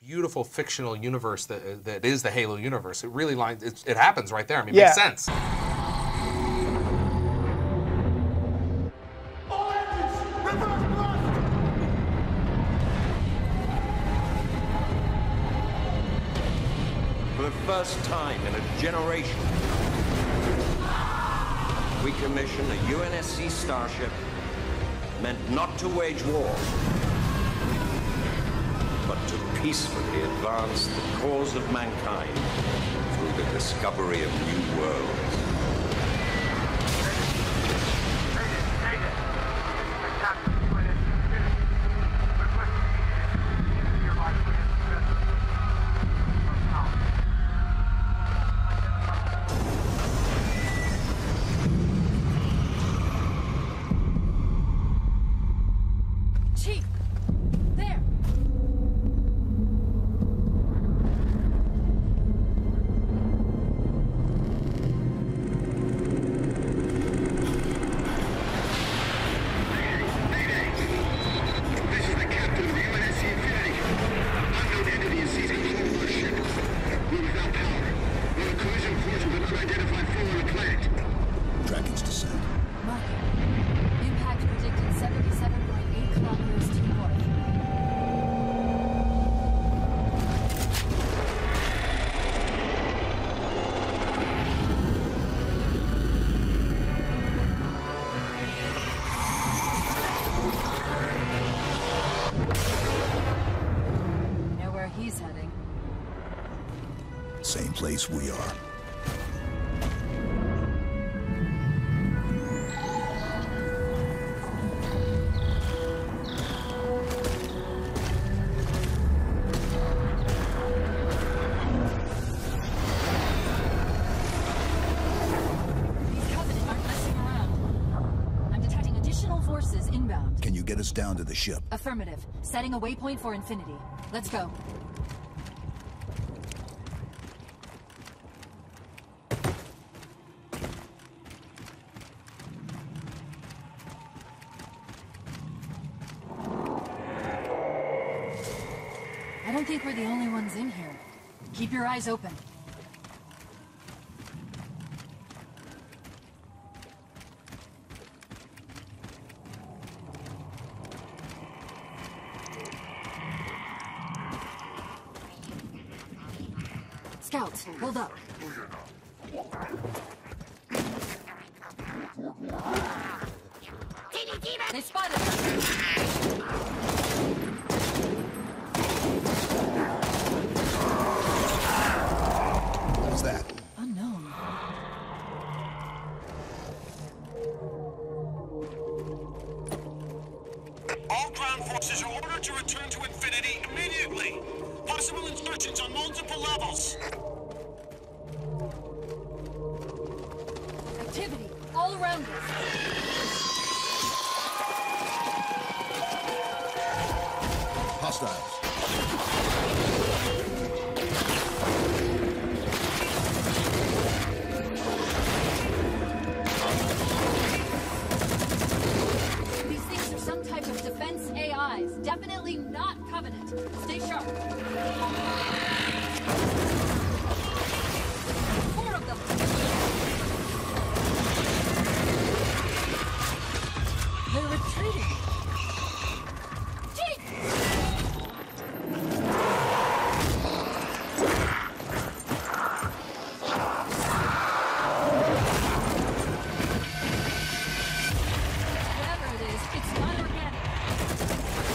beautiful fictional universe that is the Halo universe. It really it happens right there. I mean, it makes sense. For the first time in a generation, we commission a UNSC starship meant not to wage war, but to peacefully advance the cause of mankind through the discovery of new worlds. Chief! There! This is the captain of the UNSC Infinity. Unknown entity is seizing control of our ship. We're without power. We're on a collision course with an unidentified foe on the planet. Tracking's descent. Marker. Impact predicted 77.8 kilometers to north. Know where he's heading. Same place we are. These Covenant aren't messing around. I'm detecting additional forces inbound. Can you get us down to the ship? Affirmative. Setting a waypoint for Infinity. Let's go. I don't think we're the only ones in here. Keep your eyes open. Scouts, hold up. They spotted us. What was that? Unknown. All ground forces are ordered to return to Infinity immediately. Possible insurgents on multiple levels. Activity all around us. Hostiles. These things are some type of defense AIs. Definitely not Covenant. Stay sharp. 4 of them. They're retreating. Chief! Whatever it is, it's not organic.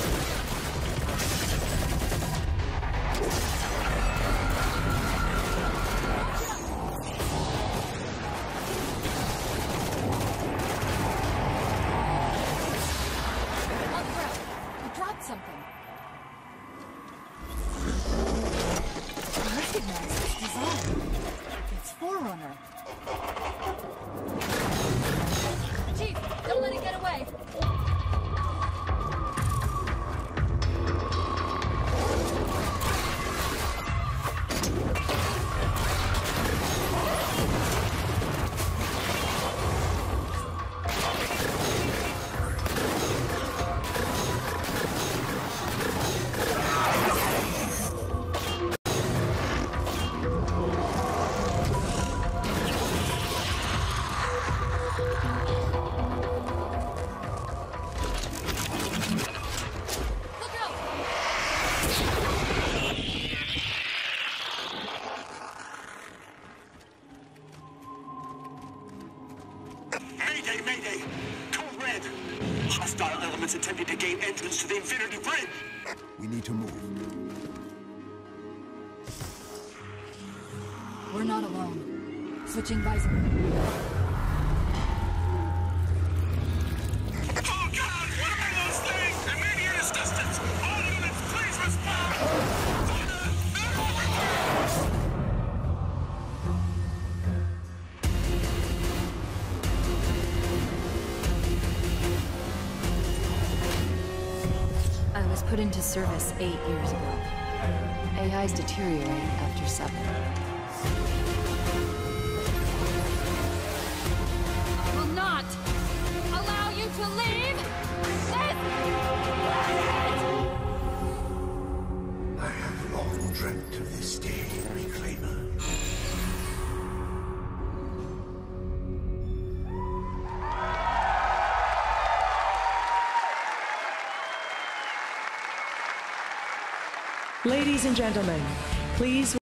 hostile elements attempting to gain entrance to the Infinity Bridge. We need to move. We're not alone. Switching visor. Oh God! What are those things? Immediate assistance! All units, please respond! I was put into service 8 years ago. AIs deteriorate after 7. I will not allow you to leave this planet! I have long dreamt of this day, Reclaimer. Ladies and gentlemen, please